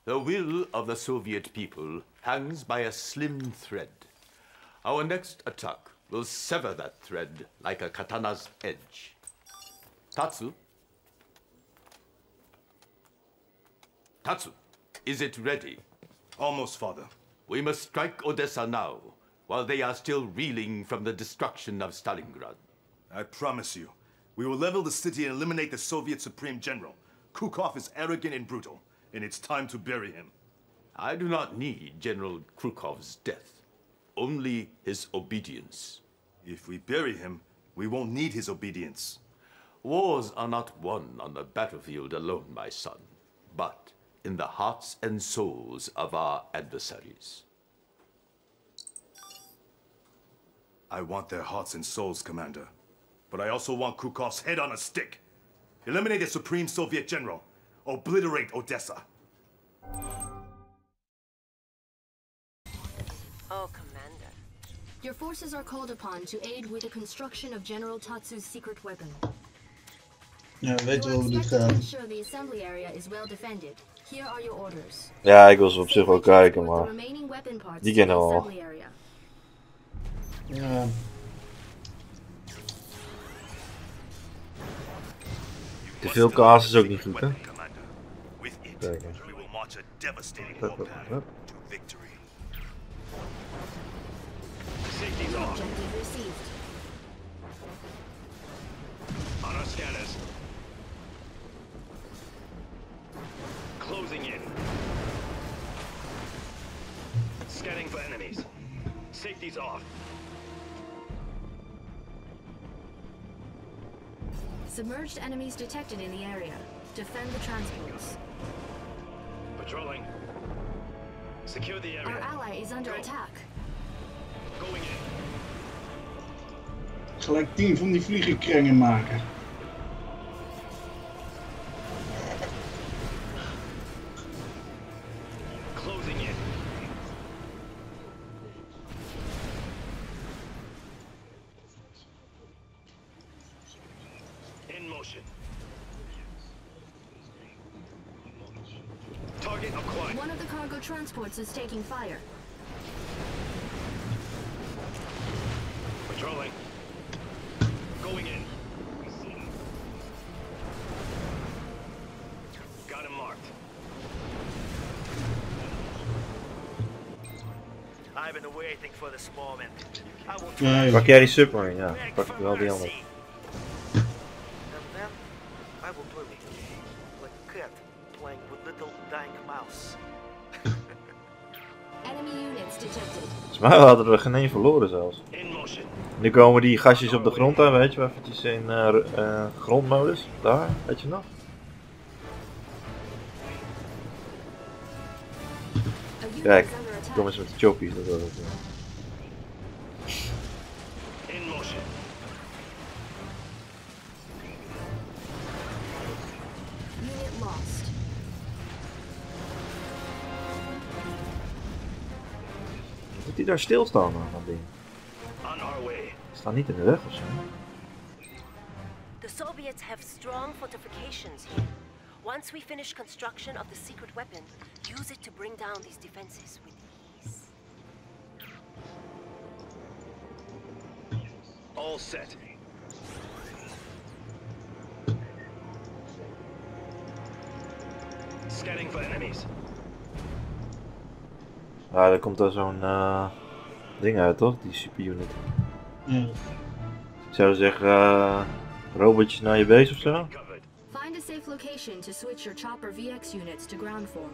The will of the Soviet people hangs by a slim thread. Our next attack will sever that thread like a katana's edge. Tatsu? Tatsu, is it ready? Almost, Father. We must strike Odessa now, while they are still reeling from the destruction of Stalingrad. I promise you, we will level the city and eliminate the Soviet Supreme General. Krukov is arrogant and brutal, and it's time to bury him. I do not need General Krukov's death, only his obedience. If we bury him, we won't need his obedience. Wars are not won on the battlefield alone, my son, but in the hearts and souls of our adversaries. I want their hearts and souls, Commander. But I also want Krukov's head on a stick. Eliminate the Supreme Soviet General. Obliterate Odessa. Oh, Commander. Your forces are called upon to aid with the construction of General Tatsu's secret weapon. Ja, weet You wel are hoe dit expected to gaat. ensure the assembly area is well defended. Here are your orders. Ja, ik wil ze op zich wel Safely kijken, transport the maar remaining weapon parts die to the kennen we al. assembly area. Ja. Te veel kaas is ook niet goed, hè? With it, Kijk. we will march a devastating Hup, hup, warpath hup. to victory. Safety's off. Objective received. On our scanners. Closing in. Scanning for enemies. Safety's off. Submerged enemies detected in the area. Defend the transports. Patrolling. Secure the Our area. ally is under Go. attack. Going in. Gelijk 10 van die vliegenkrengen maken. Closing in. In motion. Target acquired. One of the cargo transports is taking fire. Patrolling. Going in. Got him marked. I've been waiting for this moment. I will Nee, Pak jij die submarine? Ja, pak ik wel die andere. And then I will play with you, like a cat playing with little dying mouse. Enemy units detected. Volgens mij hadden we geen één verloren zelfs. In motion. Nu komen die gastjes op de grond aan, weet je wel, eventjes in grondmodus. Daar, weet je nog? A unit Kijk, is under attack. kom eens met de choppies. Dat was het. In motion. Unit lost. Moet hij daar stilstaan aan dat ding? On our way. Staat niet in de weg of zo. The Soviets have strong fortifications here. Once we finish construction of the secret weapon, use it to bring down these defenses with ease. All set. Scanning for enemies. Ja, daar komt er zo'n ding uit, toch? Die superunit. Ja. Ik zou zeggen, robotjes naar je base of zo. Covered. Find a safe location to switch your chopper VX units to ground form.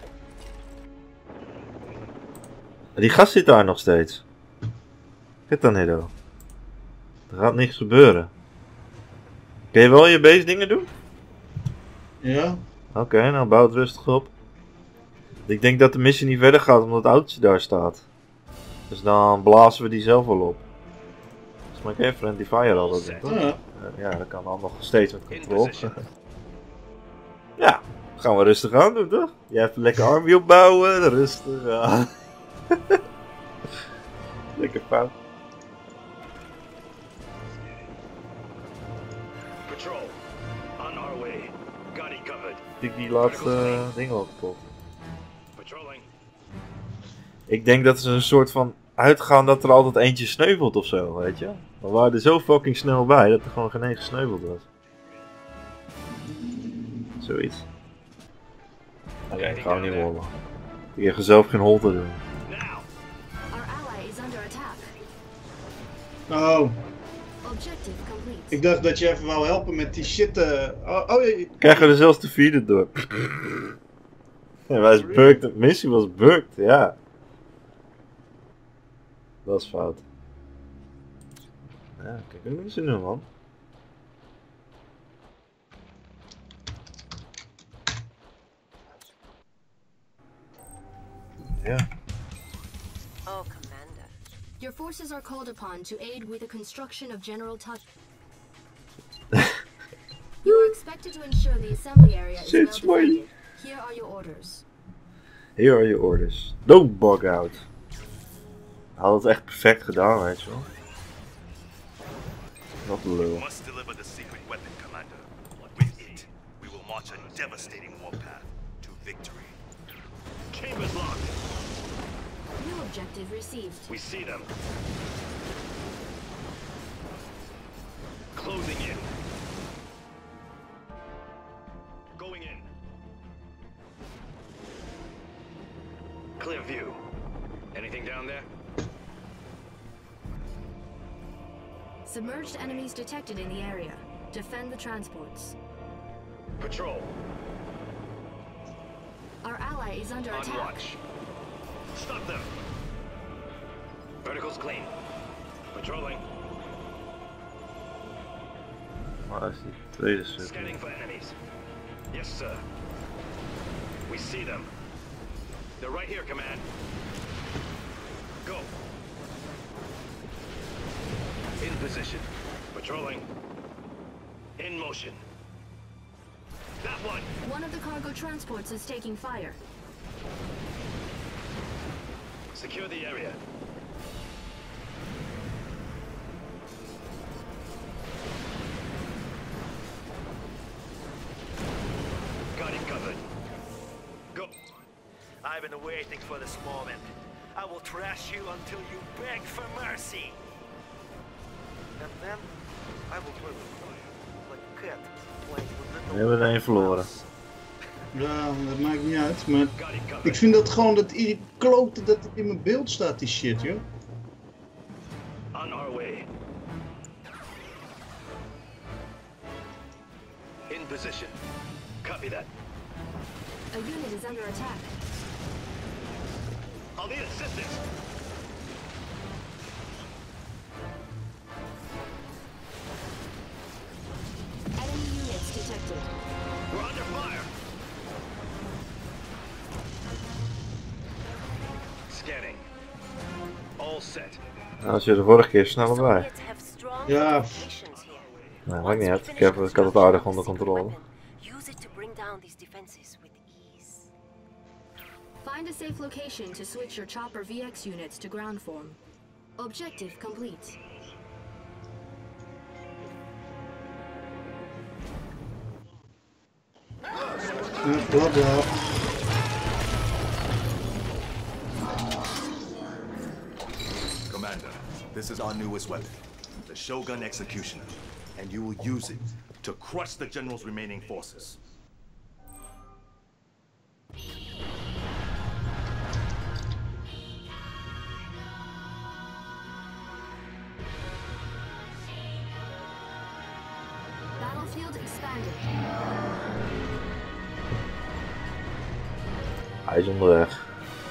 Die gast zit daar nog steeds. Kijk dan, Nido. Er gaat niks gebeuren. Kun je wel je base dingen doen? Ja. Oké, nou bouw het rustig op. Ik denk dat de missie niet verder gaat omdat het autootje daar staat. Dus dan blazen we die zelf wel op. Volgens mij kun je Friendly Fire al dat doen, toch? Ja. Ja, dat kan dan nog steeds met In control. position. Ja, gaan we rustig aan doen, toch? Jij even lekker army opbouwen, rustig aan. Lekker fout. Patrol. On our way. Got it covered. Ik die laatste dingen al kapot. Ik denk dat ze een soort van uitgaan dat er altijd eentje sneuvelt of zo, weet je. We waren er zo fucking snel bij dat er gewoon geen één gesneuveld was. Zoiets. Oké, ik ga hem niet rollen. Ik heb zelf geen hol te doen. Our ally is under attack. Oh, Objective complete. ik dacht dat je even wou helpen met die shit. Krijgen we er zelfs defeated door. Ja, wij is bugged. De missie was bugged, ja. Dat is fout. Ja, kijk, wat doen ze nu, man? Ja. Oh, Commander. Your forces are called upon to aid with the construction of General Tatsu. You are expected to ensure the assembly area is well Shit, smiley. defended. Here are your orders. Here are your orders. Don't bug out. Hij had het echt perfect gedaan, weet je wel. Wat een lul. Must deliver the secret weapon, Commander. With it, we will march a devastating warpath to victory. Chambers locked. New objective received. We see them. Closing in. Going in. Clear view. Anything down there? Submerged enemies detected in the area. Defend the transports. Patrol. Our ally is under On attack. watch. Stop them. Vertical's clean. Patrolling. Waar is die tweede stuk? Scanning for enemies. Yes, sir. We see them. They're right here, Command. Go. In position. Patrolling. In motion. That one. One of the cargo transports is taking fire. Secure the area. Got it covered. Go. I've been waiting for this moment. I will trash you until you beg for mercy. And then I will play with you. Like a cat playing with little We hebben er één verloren. Ja, dat maakt niet uit, maar Got it covered. ik vind dat gewoon dat die klote dat het in mijn beeld staat, die shit, joh. On our way. In position. Copy that. A unit is under attack. I'll need assistance. Enemy units detected. We're under fire. Scanning. All set. Nou, als je de vorige keer sneller bij. Soviets have strong Ja. fortifications here. Nee, maakt Once niet we uit. finish Ik had het construction aardig of the onder secret controle. weapon, use it to bring down these defenses with ease. Find a safe location to switch your chopper VX units to ground form. Objective complete. Ja, bla bla. Commander, this is our newest weapon, the Shogun Executioner, and you will use it to crush the General's remaining forces. Battlefield expanded. Hij is onderweg.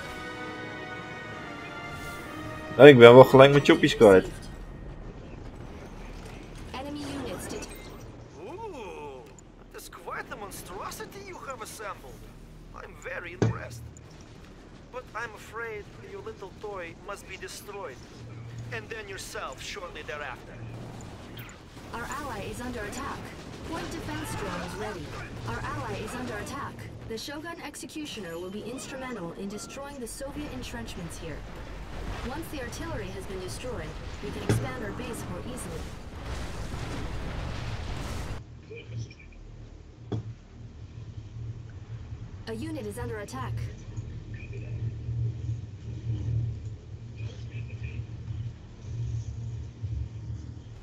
Nee, ik ben wel gelijk mijn choppies kwijt. Enemy units detected. Ooh, that's quite a monstrosity you have assembled. I'm very impressed. But I'm afraid your little toy must be destroyed. And then yourself shortly thereafter. Our ally is under attack. Point defense drone is ready. Our ally is under attack. The Shogun Executioner will be instrumental in destroying the Soviet entrenchments here. Once the artillery has been destroyed, we can expand our base more easily. A unit is under attack.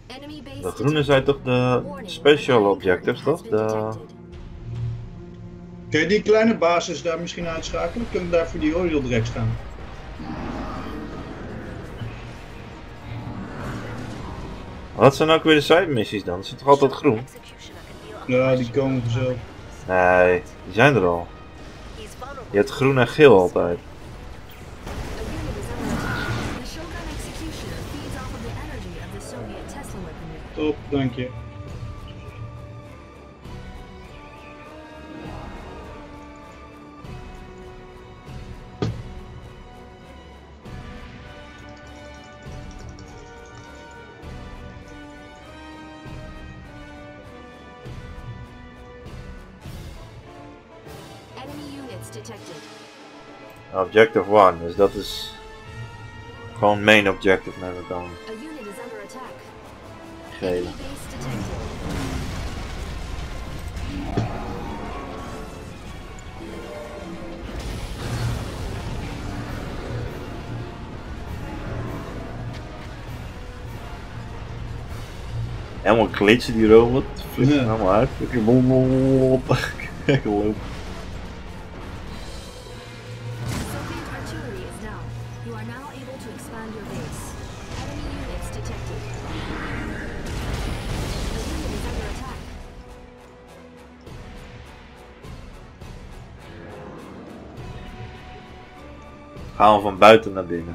Enemy base De groene zijn toch de special objectives, toch? De... Kun je die kleine basis daar misschien uitschakelen? Kunnen daar voor die oil direct staan? Wat zijn ook weer de side missies dan? Ze zijn toch altijd groen? Ja, die komen vanzelf. Nee, die zijn er al. Je hebt groen en geel altijd. A unit is under attack. The Shogun Executioner feeds off of the energy of the Soviet Tesla weaponry. Top, dank je. Enemy units detected. Objective 1, dus dat is gewoon main objective never dan. A unit is under attack. Gele. Enemy base detected. Helemaal glitchen die robot. Flikt Ja. helemaal uit. Kijk lopen. Soviet artillery is down. You are now able to expand your base. Enemy units detected. A unit is under attack. Gaan we van buiten naar binnen.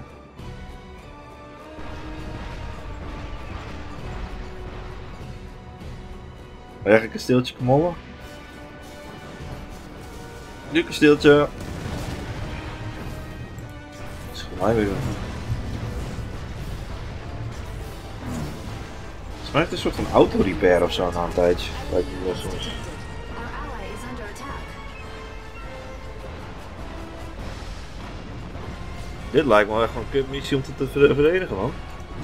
Weg een kasteeltje knollen. Nu kasteeltje. Dat is voor mij weer. Volgens mij heeft een soort van auto-repair of zo na een tijdje. Lijkt me wel soms. Detected. Our ally is under attack. Dit lijkt me wel echt een kutmissie om te verdedigen, man.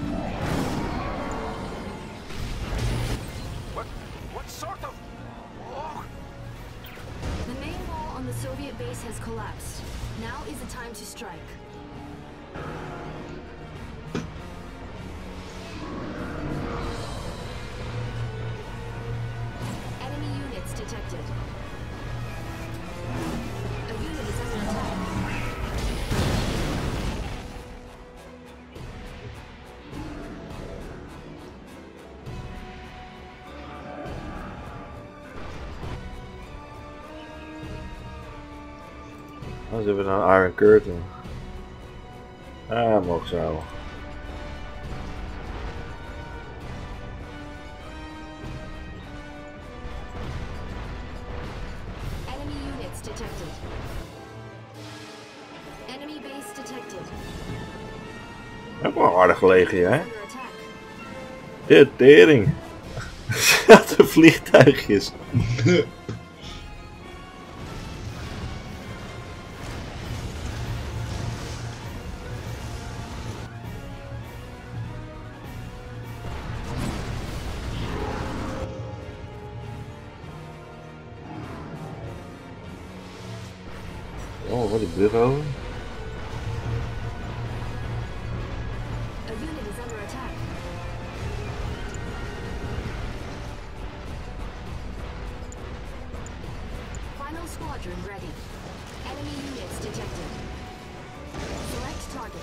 What sort of... Oh, The main wall on the Soviet base has collapsed. Now is the time to strike. Enemy units detected. A unit is under attack. Dan zitten we naar Iron Curtain. Ah, mogen ze houden. Enemy units detected. Enemy base detected. Heb wel aardig gelegen hier, hè? Under attack. De tering. Wat een vliegtuigjes. Oh, wat een brug over. A unit is under attack. Final squadron ready. Enemy units detected. Select target.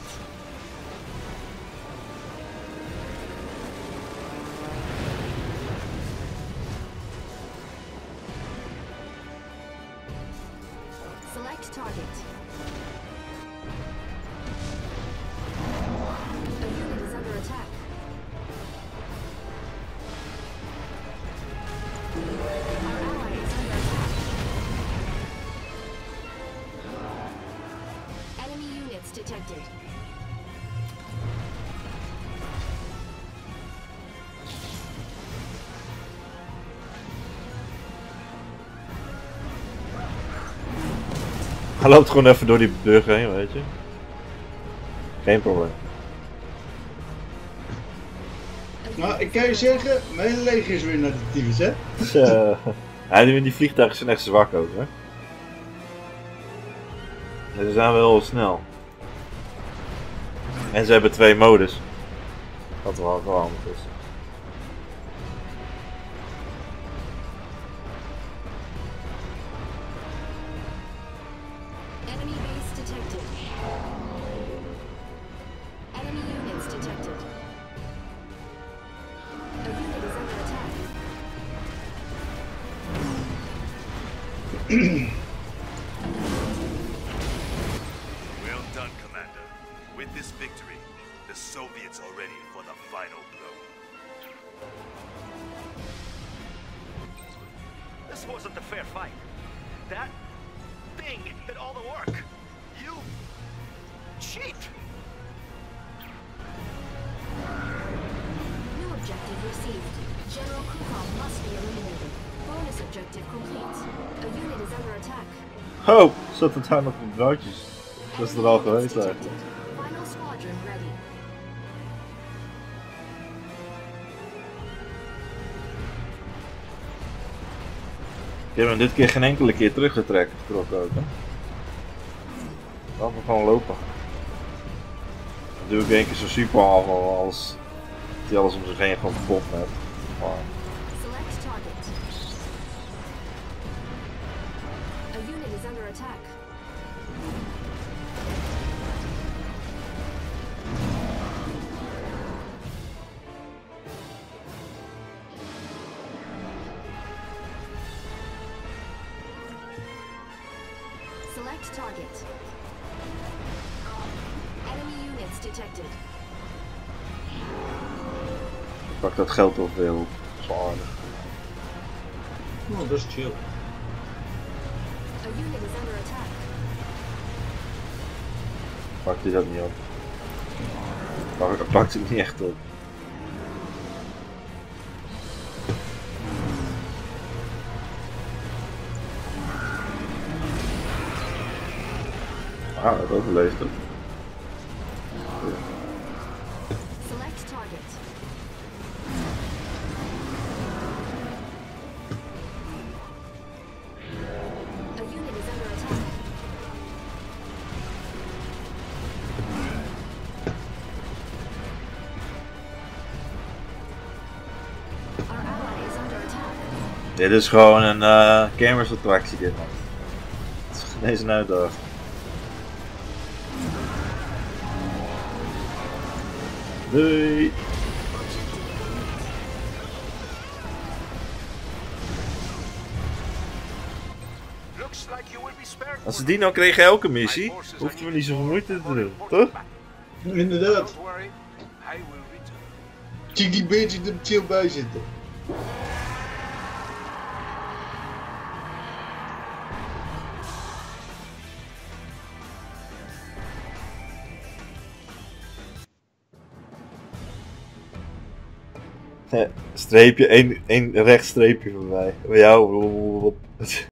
Select target. A unit is under attack. Our ally is under attack. Enemy units detected. Hij loopt gewoon even door die brug heen, weet je. Geen probleem. Nou, ik kan je zeggen, mijn hele leger is weer naar de tyfus, hè? Dus, die vliegtuigen zijn echt zwak ook, hè. Ze zijn wel heel snel. En ze hebben 2 modus. Wat wel handig is. Well done, Commander. With this victory, the Soviets are ready for the final blow. This wasn't a fair fight. That thing did all the work. You cheat. New objective received. General Krukov must be eliminated. Bonus objective complete. A unit is under attack. Oh, zat het daar nog op broodjes? Dat is er al geweest eigenlijk. Final squadron ready. Ik heb hem dit keer geen enkele keer teruggetrokken ook, hè. Laten we gewoon lopen. Dan doe ik één keer zo super aanval als die alles om zich heen gewoon kapot met. Maar... Select target. A unit is under attack. Select target. Enemy units detected. Ik pak dat geld wel veel. Dat is wel aardig. Oh, dat is chill. A unit is under attack. Pakt hij dat niet op? Pakt hij niet echt op. Ah, dat overleeft het. Select target. A unit is under attack. Our ally is under attack. Dit is gewoon een gamers attractie dit man. Het is geen eens een uitdaging. Doei! Als ze die nou kregen elke missie, hoefden we niet zoveel moeite te doen, toch? Inderdaad. Zie die beetje er chill bij zitten. Streepje, één recht streepje voor mij. Bij jou.